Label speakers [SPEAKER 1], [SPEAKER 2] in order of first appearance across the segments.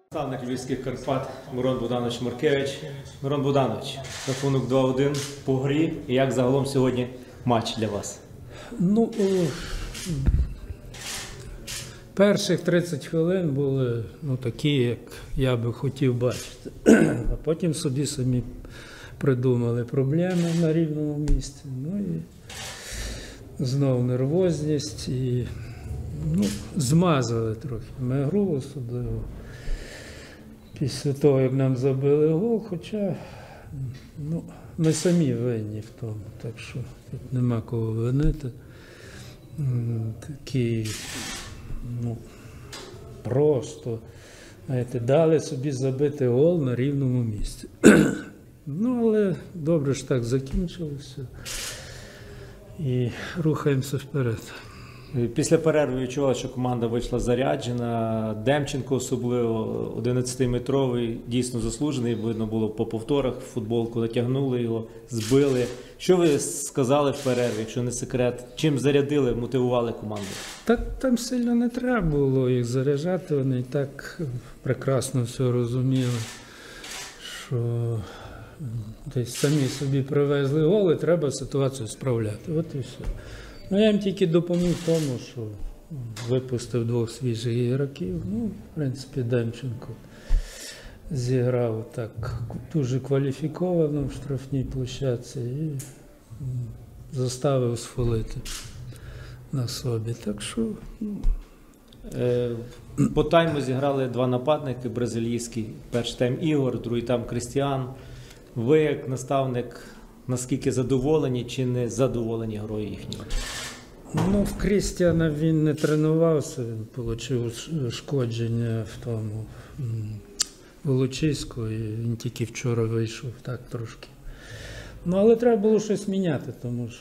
[SPEAKER 1] Наставник Львівських Карпат Мирон Богданович Маркевич. Мирон Богданович, рахунок 2-1 по грі. І як загалом сьогодні матч для вас?
[SPEAKER 2] Перших 30 хвилин були такі, як я би хотів бачити. А потім собі самі придумали проблеми на рівному місці. І знову нервозність і змазали трохи ми гру, особливо після того, як нам забили гол, хоча ми самі винні в тому, так що тут нема кого винити. Такі, просто, дали собі забити гол на рівному місці. Але добре ж так закінчилося і рухаємося вперед.
[SPEAKER 1] Після перерви відчували, що команда вийшла заряджена. Демченко особливо, 11-метровий, дійсно заслужений. Видно було по повторах, футболку натягнули його, збили. Що ви сказали в перерві, якщо не секрет? Чим зарядили, мотивували команду?
[SPEAKER 2] Там сильно не треба було їх заряджати, вони і так прекрасно все розуміли, що десь самі собі привезли гол і треба ситуацію справляти. От і все. Я їм тільки допоміг тому, що випустив двох свіжих ігроків. В принципі, Демченко зіграв так дуже кваліфіковано в штрафній площадці і заставив сфолити на собі. Так що...
[SPEAKER 1] По тайму зіграли два нападники бразилійські. Перший тайм Ігор, другий тайм Крістіан. Ви, як наставник, наскільки задоволені чи не задоволені грою їхньою?
[SPEAKER 2] В Крістіана він не тренувався, він отримав ушкодження в тому Волочиську, і він тільки вчора вийшов так трошки. Але треба було щось міняти,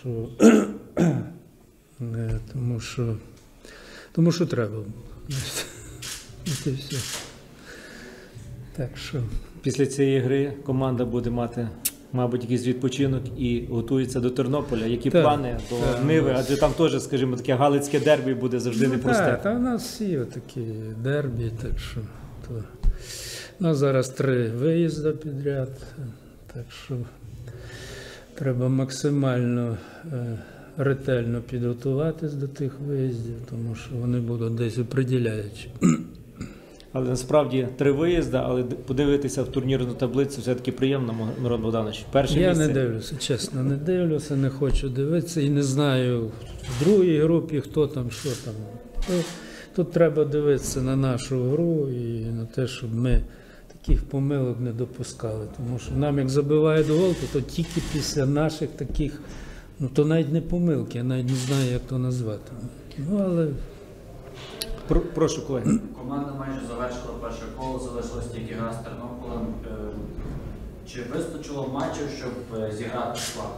[SPEAKER 2] тому що треба було. І все. Так що...
[SPEAKER 1] Після цієї гри команда буде мати, мабуть, якийсь відпочинок і готується до Тернополя. Які плани до Ниви? Адже там теж, скажімо, таке галицьке дербі буде завжди непросте.
[SPEAKER 2] Так, у нас всі такі дербі, так що... У нас зараз 3 виїзди підряд, так що треба максимально ретельно підготуватись до тих виїздів, тому що вони будуть десь определяючі.
[SPEAKER 1] Але насправді 3 виїзди, але подивитися в турнірну таблицю все-таки приємно, Мирон Богданович.
[SPEAKER 2] Я не дивлюся, чесно, не дивлюся, не хочу дивитися і не знаю в другій групі, хто там, що там. Тут треба дивитися на нашу гру і на те, щоб ми таких помилок не допускали. Тому що нам, як забивають гол, то тільки після наших таких, то навіть не помилки, я навіть не знаю, як то назвати. Але...
[SPEAKER 1] Прошу, колеги.
[SPEAKER 3] Команда майже завершила перше коло, залишилась тільки гра з Тернополем. Чи вистачило матчів, щоб зіграти склад?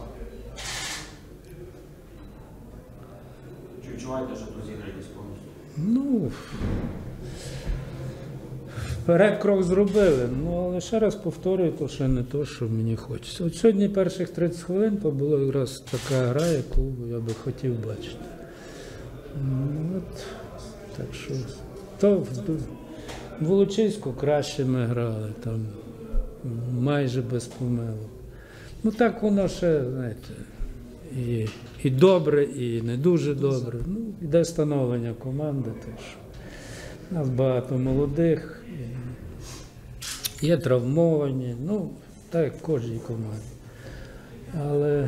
[SPEAKER 3] Чи відчуваєте, що тут зіграєтесь повністю?
[SPEAKER 2] Вперед крок зробили, але ще раз повторюю, то ще не то, що мені хочеться. От сьогодні перших 30 хвилин то була якраз така гра, яку я би хотів бачити. Так що, то в Волочиську краще ми грали, там майже без помилок. Так воно ще, знаєте, і добре, і не дуже добре. Іде становлення команди, так що у нас багато молодих, є травмовані, так як в кожній команді. Але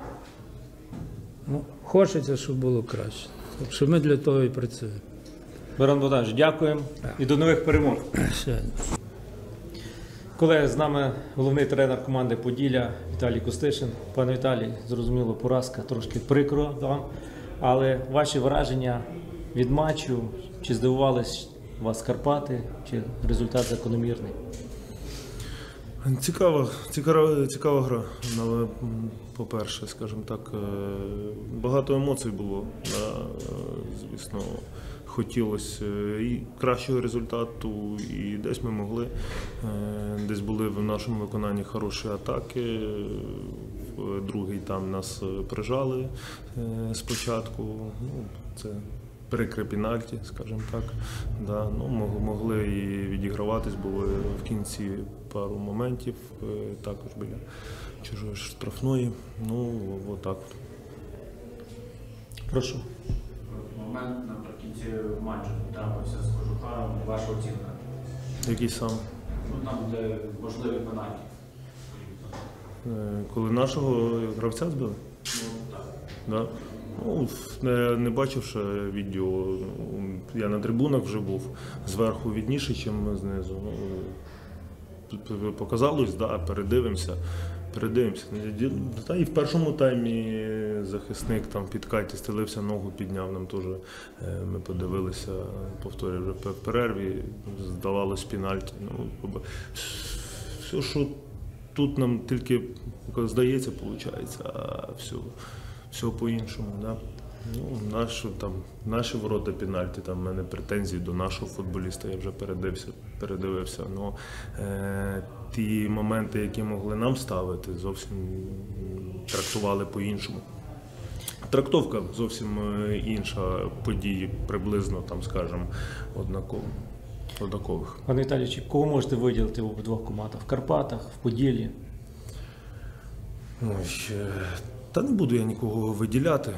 [SPEAKER 2] хочеться, щоб було краще. Так що ми для того і працюємо.
[SPEAKER 1] Мирон Богданович, дякуємо і до нових перемог. Колеги, з нами головний тренер команди «Поділля» Віталій Костишин. Пане Віталій, зрозуміло, поразка трошки прикро вам, але ваші враження від матчу, чи здивувались вас Карпати, чи результат закономірний?
[SPEAKER 4] Цікава гра. Але, по-перше, скажімо так, багато емоцій було. Звісно, хотілося і кращого результату, і десь ми могли. Десь були в нашому виконанні хороші атаки. В другий там нас прижали спочатку. Це прикре пенальті, скажімо так. Да, ну, могли і відіграватись, було в кінці пару моментів, також біля чужої штрафної. Ну, отак.
[SPEAKER 1] Прошу.
[SPEAKER 3] Момент наприкінці матчу трапився з Кожухаром. Ваша оцінка?
[SPEAKER 4] Який сам?
[SPEAKER 3] Ну, там, де можливі пенальті.
[SPEAKER 4] Коли нашого гравця збили?
[SPEAKER 3] Ну, так.
[SPEAKER 4] Да. Ну, не бачив ще відео, я на трибунах вже був, зверху відніше, ніж знизу. Ну, показалось, да, передивимося. Та і в першому таймі захисник там під каті стелився, ногу підняв, нам теж ми подивилися, повторюю, вже в перерві, здавалось пенальті. Ну, все, що тут нам тільки здається, виходить, а все по-іншому. Да? Ну, наші ворота пенальті, там в мене претензії до нашого футболіста, я вже передивився. Но ті моменти, які могли нам ставити, зовсім трактували по-іншому. Трактовка зовсім інша, події приблизно, там, скажімо, однакових.
[SPEAKER 1] Пане Віталійович, кого можете виділити в обидвох командах? В Карпатах, в Поділлі?
[SPEAKER 4] Ой, та не буду я нікого виділяти.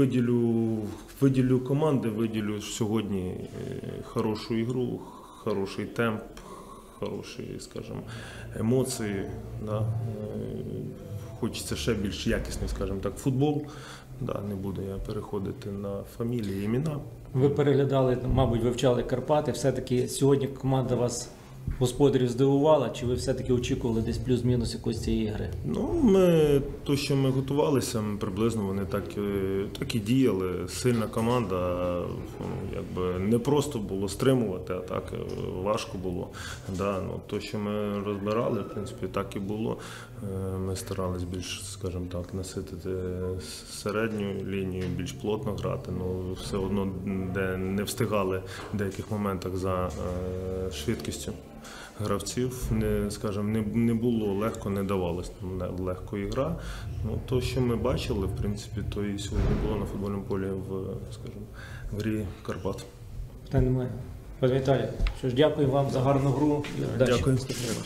[SPEAKER 4] Виділю команди, виділю сьогодні хорошу ігру, хороший темп, хороші, скажімо, емоції. Да. Хочеться ще більш якісний, скажімо так, футбол. Да, не буду я переходити на фамілії, імена.
[SPEAKER 1] Ви переглядали, мабуть, вивчали Карпати. Все-таки сьогодні команда вас, господарів, здивувала? Чи ви все-таки очікували десь плюс-мінус якоїсь цієї гри?
[SPEAKER 4] Ну, то, що ми готувалися, приблизно вони так і діяли. Сильна команда, якби не просто було стримувати, а так важко було. Да, ну, то, що ми розбирали, в принципі, так і було. Ми старались більш, скажімо так, наситити середню лінію, більш плотно грати, але все одно де не встигали в деяких моментах за швидкістю гравців, не було легко, не давалось легко ігра. Ну, то, що ми бачили, в принципі, то і сьогодні було на футбольному полі в грі Карпат.
[SPEAKER 1] Питань немає. Пане Віталій, що ж, дякую вам за гарну гру.
[SPEAKER 4] Дякую.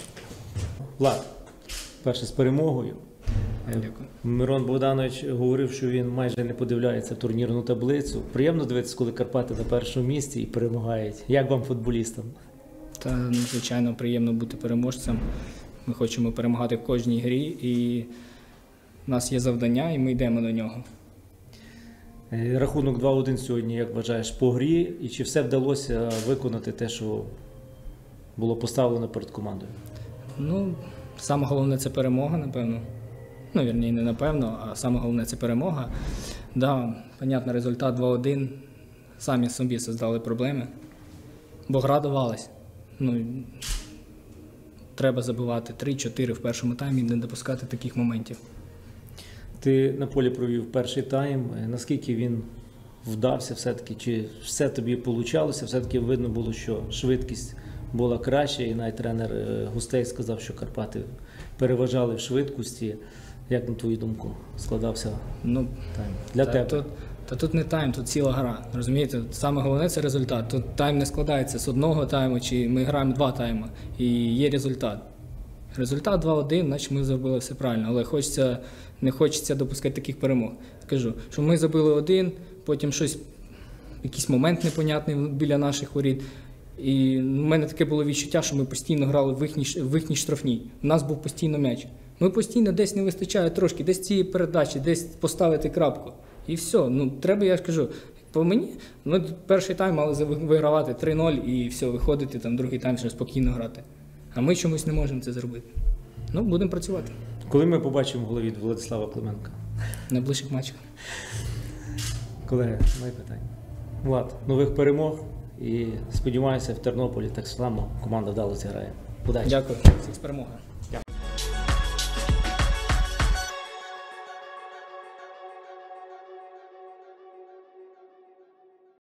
[SPEAKER 1] Влад, перше з перемогою.
[SPEAKER 5] Дякую.
[SPEAKER 1] Мирон Богданович говорив, що він майже не подивляється турнірну таблицю. Приємно дивитися, коли Карпати на першому місці і перемагають. Як вам, футболістам?
[SPEAKER 5] Та надзвичайно приємно бути переможцем. Ми хочемо перемагати в кожній грі, і в нас є завдання, і ми йдемо до нього.
[SPEAKER 1] Рахунок 2-1 сьогодні, як вважаєш, по грі? І чи все вдалося виконати те, що було поставлено перед командою?
[SPEAKER 5] Ну, саме головне – це перемога, напевно. Ну, вірні, не напевно, а саме головне – це перемога. Да, понятно, результат 2-1. Самі собі создали проблеми, бо гра давалась. Ну, треба забивати 3-4 в першому таймі і не допускати таких моментів.
[SPEAKER 1] Ти на полі провів перший тайм. Наскільки він вдався все-таки? Чи все тобі получалося? Все-таки видно було, що швидкість була краща, і навіть тренер гостей сказав, що Карпати переважали в швидкості. Як, на твою думку, складався тайм? Для тебе?
[SPEAKER 5] Тут не тайм, тут ціла гра. Розумієте? Саме головне – це результат. Тут тайм не складається з одного тайму, чи ми граємо 2 тайми, і є результат. Результат 2-1, значить ми зробили все правильно, але не хочеться допускати таких перемог. Скажу, що ми забили 1, потім якийсь момент непонятний біля наших воріт. І в мене таке було відчуття, що ми постійно грали в їхній штрафній. У нас був постійно м'яч. Ми постійно десь не вистачає трошки, десь цієї передачі, десь поставити крапку. І все. Ну, треба, я ж кажу, по мені, ми перший тайм мали вигравати 3-0 і все, виходити, там другий тайм ще спокійно грати. А ми чомусь не можемо це зробити. Ну, будемо працювати.
[SPEAKER 1] Коли ми побачимо гол від Владислава Клименка?
[SPEAKER 5] На найближчих матчах.
[SPEAKER 1] Колеги, мої питання. Влад, нових перемог і сподіваюся, в Тернополі так само команда вдало зіграє. Удачі!
[SPEAKER 5] Дякую. Всіх з перемогою.